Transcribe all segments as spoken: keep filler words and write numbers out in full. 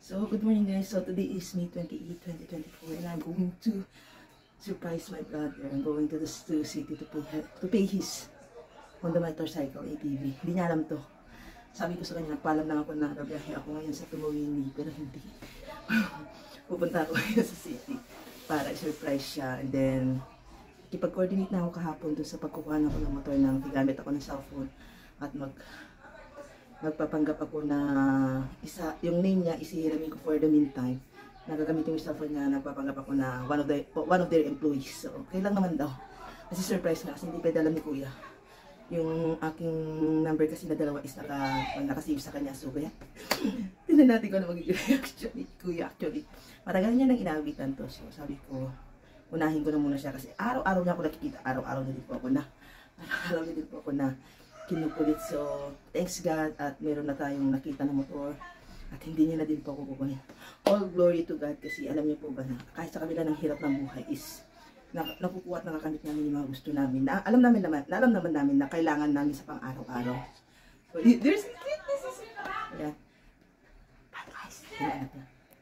So, good morning guys. So, today is May twenty-eighth, twenty twenty-four and I'm going to surprise my brother. I'm going to the to city to pay, to pay his Honda motorcycle A T V. Hindi niya alam to. Sabi ko sa kanya, nagpaalam lang ako na nagabiyahe ako ngayon sa Tumawini, pero hindi. Pupunta ako ngayon sa city para i-surprise siya. And then, ikipag-coordinate na ako kahapon doon sa pagkukuha ko ng motor nang gamit ako ng cellphone at mag magpapanggap ako na isa, yung name niya isihiramin ko for the meantime. Nagagamitin yung cellphone niya, nagpapanggap ako na one of the one of their employees. So, okay lang naman daw. Kasi surprise na, kasi hindi pwede alam ni Kuya. Yung aking number kasi na dalawa is naka, naka-save sa kanya. So, kaya, tignan natin ko na magiging reaction ni Kuya actually. Matagal niya nang inaawitan to. So, sabi ko, unahin ko na muna siya kasi araw-araw niya ako nakikita. Araw-araw na din po ako na, araw-araw na din po ako na kinukulit. So, thanks God at meron na tayong nakita na motor at hindi niya na din po ako kukunin. All glory to God kasi alam niyo po ba na kahit sa kabila ng hirap ng buhay is na, nakukuha at nakakamit namin yung mga gusto namin. Na, alam namin naman, na alam naman namin na kailangan namin sa pang-araw-araw. So, there's a kid, this is it. Ayan. Bye guys. Tingnan natin.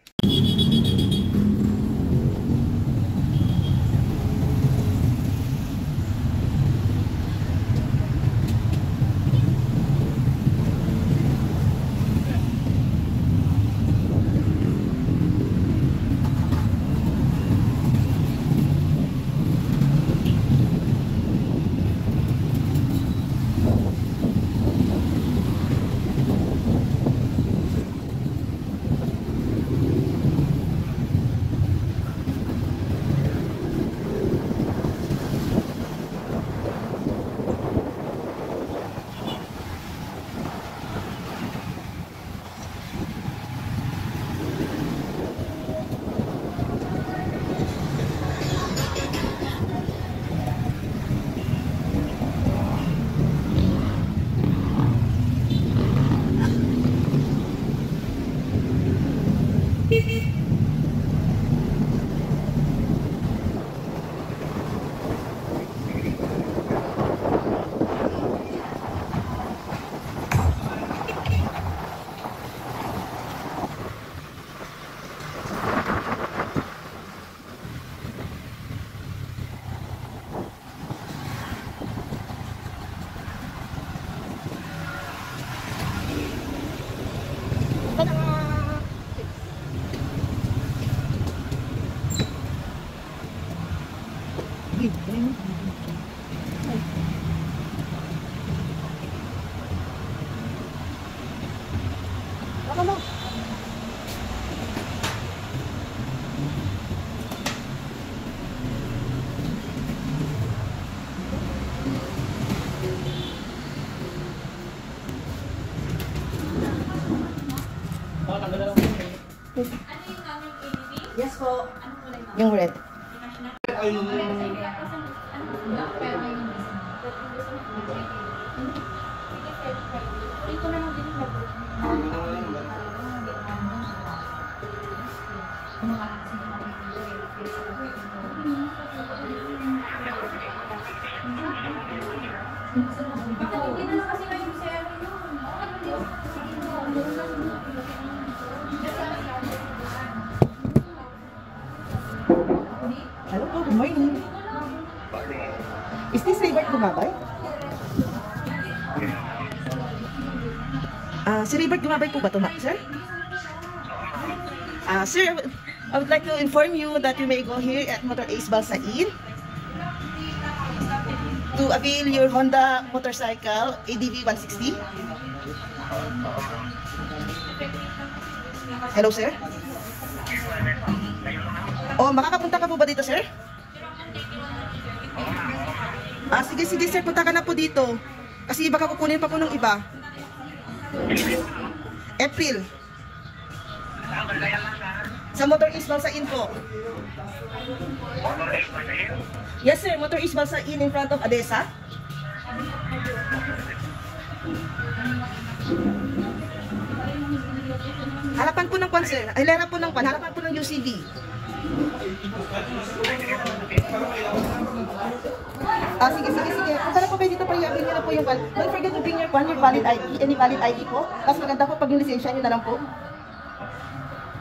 Ano yung naming A D V? Yes po. Ano po lang Yung red. Ay, yung red. Pero may ito na lang din yung bakit hindi na lang kasi kayo sa'yo yun? Hello po, good morning. Is this Raybert Gumabay? Ah, uh, si Raybert Gumabay po ba ito, sir? Ah, uh, sir, I would like to inform you that you may go here at Motor Ace Balsain to avail your Honda motorcycle A D V one sixty. Hello, sir? Oh, makakapunta ka po ba dito, sir? Ah, sige, sige, sir. Punta ka na po dito. Kasi baka kukunin pa po ng iba. April. Sa Motor East Balsain po. Yes, sir. Motor East Balsain in front of Adesa. Harapan po ng kwan, sir. Ay, lera po ng kwan. Harapan po ng U C V. Ah, sige, sige, sige. Punta na po kayo dito para i-avail nyo na po yung kwan. Don't forget to bring your kwan, your valid I D. Any valid I D po. Tapos maganda po pag yung lisensya nyo na lang po.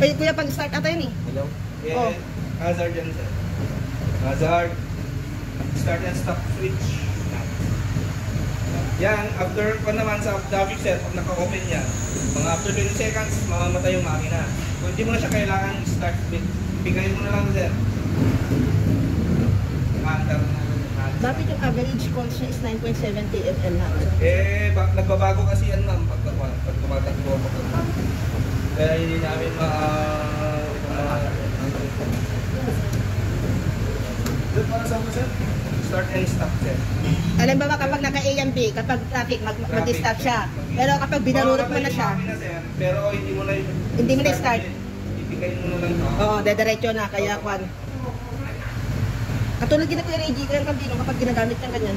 Ay, kuya, pag-start ata yun eh. Hello? Eh, Oh. hazard yan sir. Hazard. Start and stop switch. Yan, after pa naman sa traffic set, pag naka-open yan, mga after twenty seconds, mamamatay yung makina. Kung hindi mo na siya kailangan start, bigayin mo na lang sir. Under na. Bakit yung average calls niya is nine point seven T F M na? Eh, ba, nagbabago kasi yan ma'am pag, pag tumatakbo. Pag, kaya hindi namin ma... Uh, uh, para sa sir? Start and stop sir. Alam ba ba kapag naka-A M P, kapag traffic, mag mag-stop siya. Pero kapag binarurot mo na siya, Makina, sir, pero hindi mo na Hindi mo na start. Ibigay mo na lang ito. oo, dediretso na, kaya kwan. Katulad din na Kuya Reggie, kaya Cambino kapag ginagamit ng ganyan.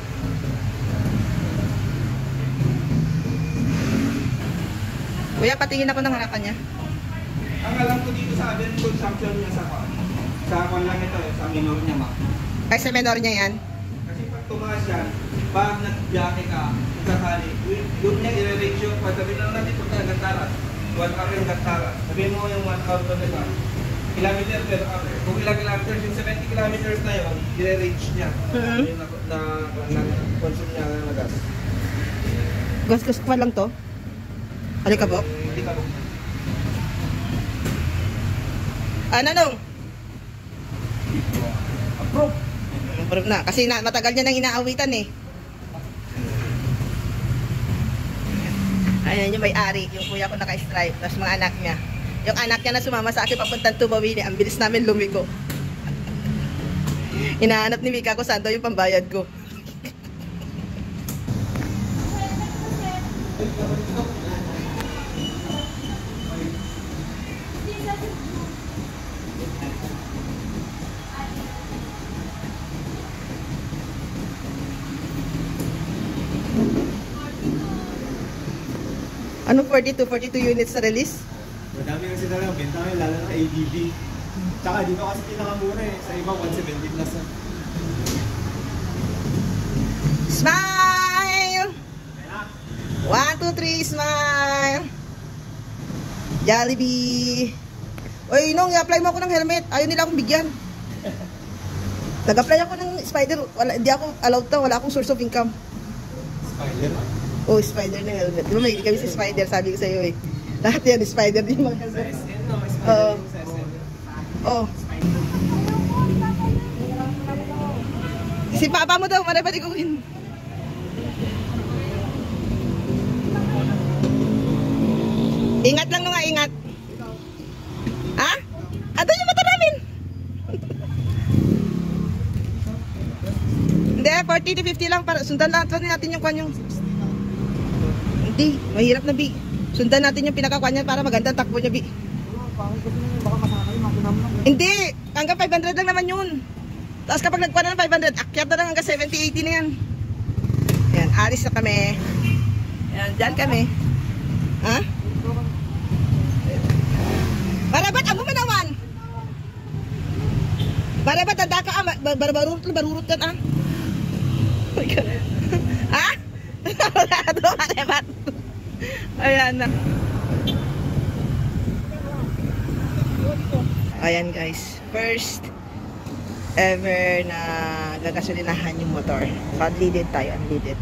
Kuya, patingin ako ng harapan niya. Ang alam ko dito sa atin, consumption niya sa kwan. Sa kwan lang ito, sa minor niya ma'am. Ay, sa menor niya yan. Kasi pag tumaas yan, pag nag-biyahe ka, kakali, doon niya i-range yung, sabihin lang natin kung tayo Gantaras, one hour yung Gantaras. Sabihin mo yung one hour to diba? Kilometer per hour. Kung ilang kilometers, yung seventy kilometers na yun, i-range niya. Mhm. Yung na, na, na, consume niya na gas. Gas-gas pa lang to. Halika po. Eh, Hindi ka po. Ano nung? Approve. Proof na. Kasi na, matagal niya nang inaawitan eh. Ayan yung may-ari. Yung kuya ko naka-stripe. Tapos mga anak niya. Yung anak niya na sumama sa akin papuntang Tumawini. Ang bilis namin lumiko. Hinahanap ni Mika ko saan daw yung pambayad ko. Anong forty-two? forty-two units sa release? Madami kasi talaga, benta ngayon, lalo na A D V. Tsaka dito kasi pinakamura eh, sa iba one seventy plus na. Smile! One, two, three, smile! Jollibee! Uy, Nong, i-apply mo ako ng helmet. Ayaw nila akong bigyan. Nag-apply ako ng spider. Wala, hindi ako allowed to. Wala akong source of income. Spider. Oh, spider na helmet. Diba may kami si spider, sabi ko sa'yo eh. Lahat yan, spider din mga Sa helmet. S N, no? Spider Oo. yung sa S N. Oh. Si papa mo daw, marami ko rin. Ingat lang nung nga, ingat. Ha? Ato yung mata namin. Hindi, forty to fifty lang para sundan lang natin yung kwan yung... Hindi, mahirap na Bi. Sundan natin yung pinakakuan niya para magandang takbo niya Bi. Hindi, hanggang five hundred lang naman yun. Tapos kapag nagkuha na ng five hundred, akyat na lang hanggang seventy eighty na yan. Yan, alis na kami. Yan, dyan kami. Ha? Barabat, ako mo naman. Barabat, tanda ka ah. Barbarurot, barurot ka ah. Oh my God. Ha? Wala ito, barabat. Ayan na. Ayan guys, first ever na gagasolinahan yung motor. So unleaded tayo, unleaded.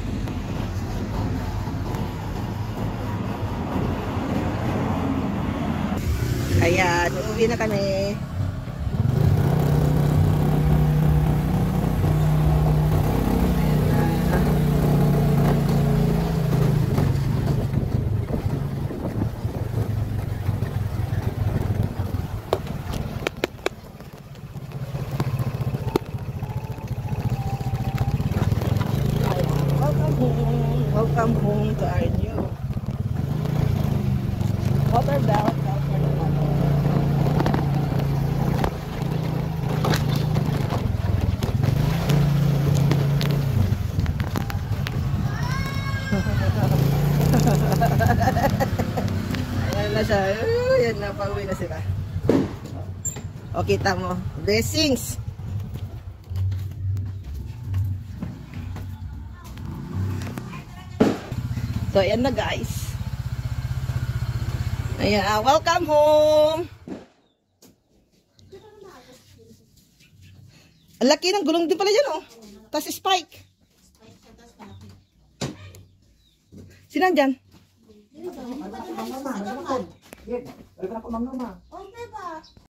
Ayan, uuwi na kami. Welcome home to our new water belt. Ayan na siya. Ayan na, pauwi na sila. O, kita mo. Blessings! So, ayan na guys. Ayan, ah, welcome home. Ang laki ng gulong din pala dyan, oh. Tapos spike. Sino dyan? Mama, mama, mama. Mama, mama.